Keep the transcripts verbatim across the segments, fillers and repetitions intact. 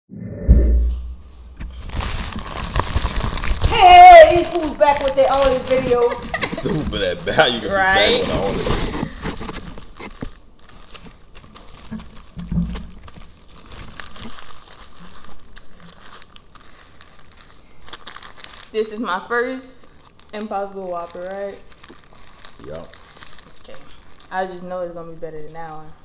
Hey, these fools back with their only video. Stupid at bad. You can right. be back with only. This is my first Impossible Whopper, right? Yup. Okay. I just know it's gonna be better than that one.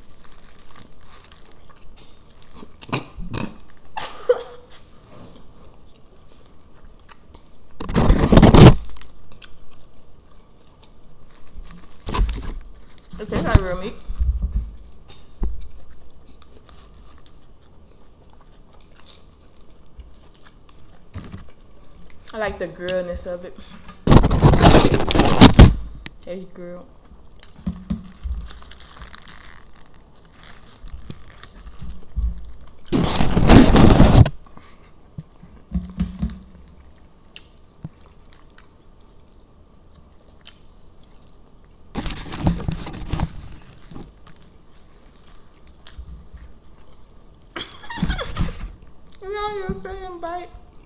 It tastes like real meat. I like the grilledness of it. It's grilled. You know you're saying bite.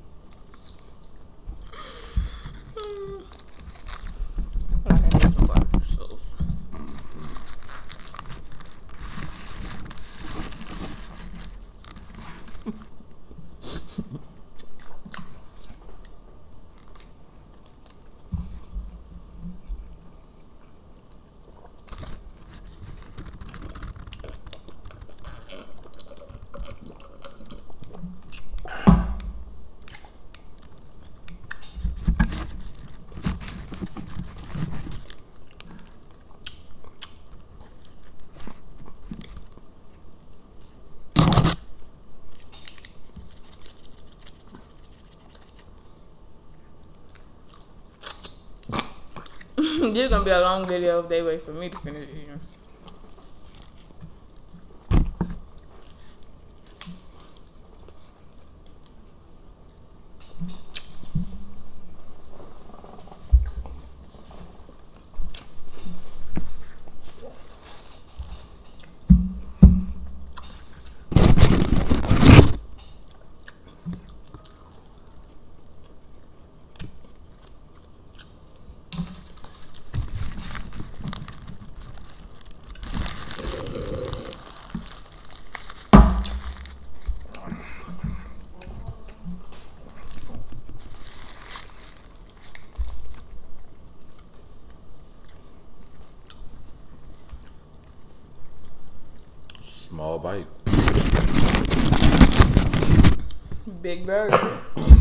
This is gonna be a long video if they wait for me to finish eating. Small bite. Big burger.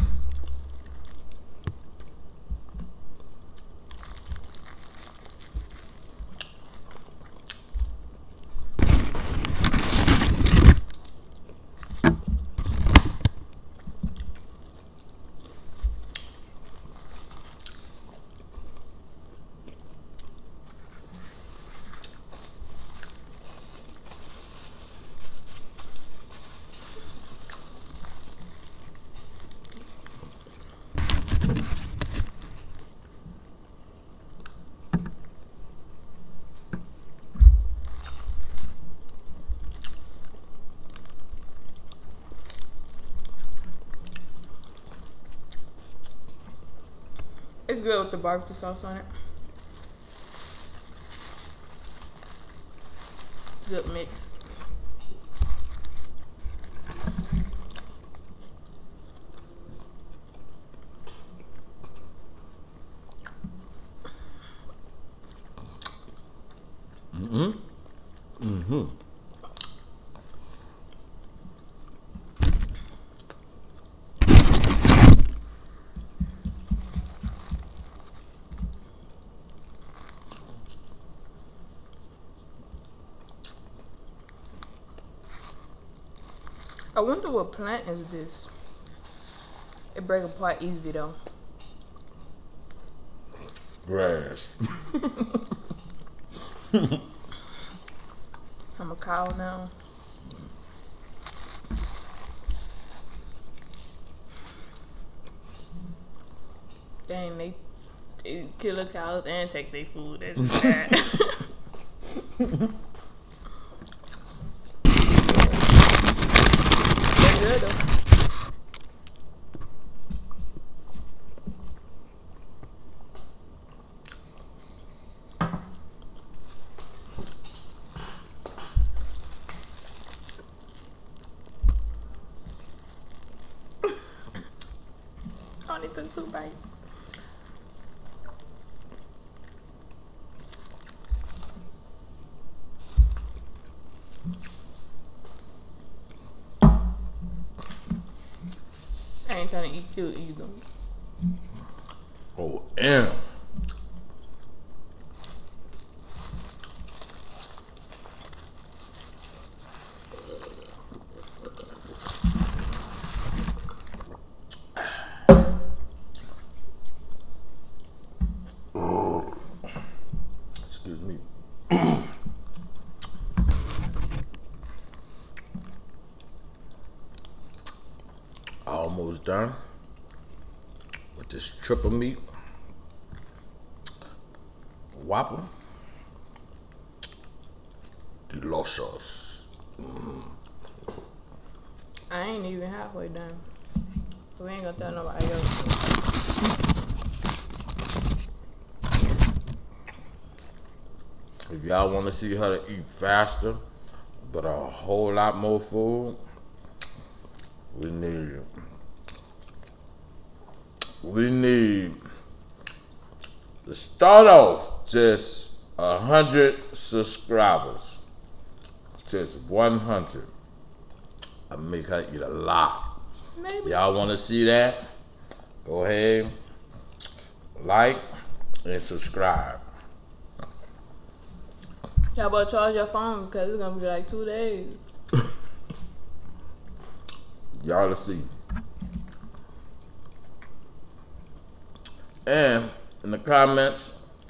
It's good with the barbecue sauce on it. Good mix. Mm-hmm. Mm-hmm. I wonder what plant is this? It breaks apart easy though. Grass. I'm a cow now. Dang, they, they kill the cows and take their food. That's bad. They're good though. took two bites. I ain't trying to eat you either. Oh, damn. Excuse me. Almost done with this triple meat Whopper. Delicious. Mm. I ain't even halfway done. We ain't gonna tell nobody else. If y'all want to see how to eat faster, but a whole lot more food, we need we need to start off just a hundred subscribers, just one hundred. I make her eat a lot. Maybe. Y'all want to see that? Go ahead, like and subscribe. Y'all better charge your phone because it's gonna be like two days. Y'all to see. And in the comments,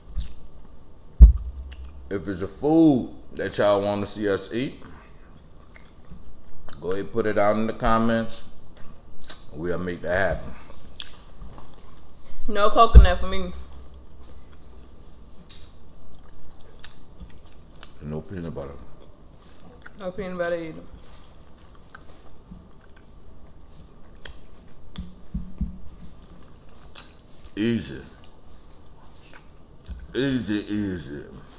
if it's a food that y'all want to see us eat, go ahead and put it out in the comments. We'll make that happen. No coconut for me. No peanut butter. No peanut butter either. Easy. Easy, easy.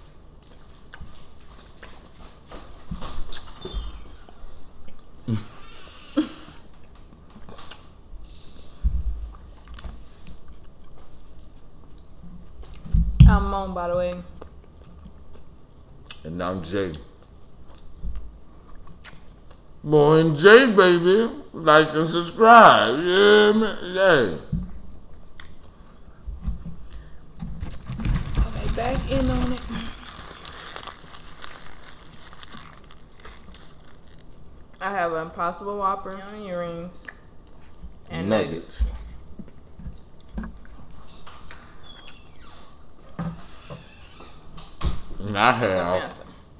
I'm Moan, by the way. And I'm Jay. Boy and Jay, baby. Like and subscribe. Yeah, man. Yeah. Okay, back in on it. I have an Impossible Whopper, onion rings, and nuggets. Nuggets. And I have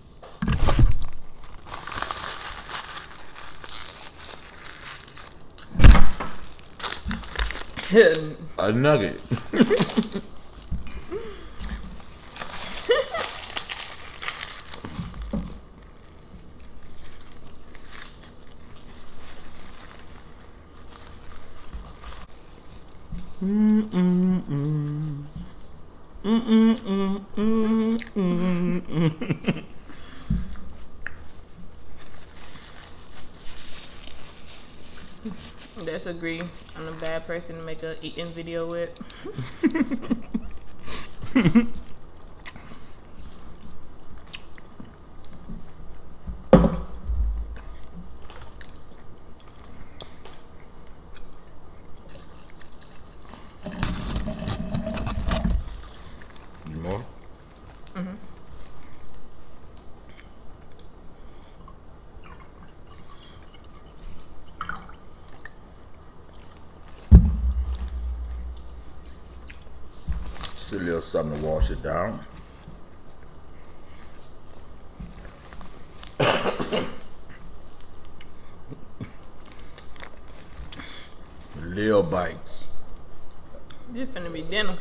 a nugget. Mm mm mm. Mm mm mm mm mm mm. Let's agree. I'm a bad person to make a eating video with. You more? Mm-hmm. Still a little something to wash it down. Little bites. This finna be dinner.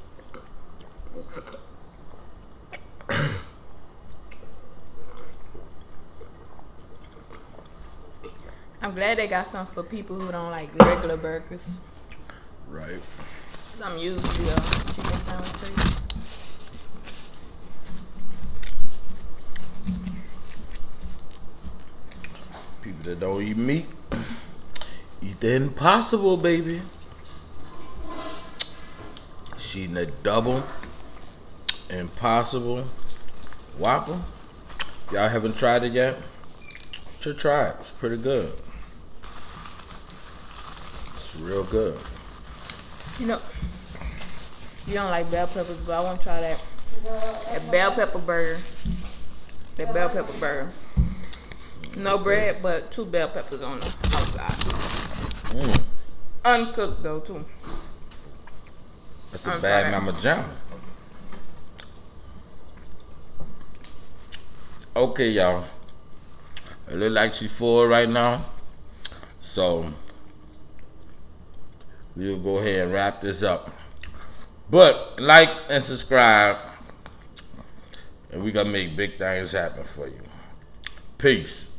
I'm glad they got something for people who don't like regular burgers. Right. I'm used to the uh, chicken sandwich place. People that don't eat meat, eat the impossible, baby. She eating a double Impossible Whopper. Y'all haven't tried it yet? Should try it. It's pretty good. It's real good. You know, you don't like bell peppers, but I want to try that. That bell pepper burger. That bell pepper burger. No bread, but two bell peppers on the outside. Mm. Uncooked though, too. That's a bad mama jam. Okay, y'all. It look like she's full right now. So we'll go ahead and wrap this up. But like and subscribe, and we gonna make big things happen for you. Peace.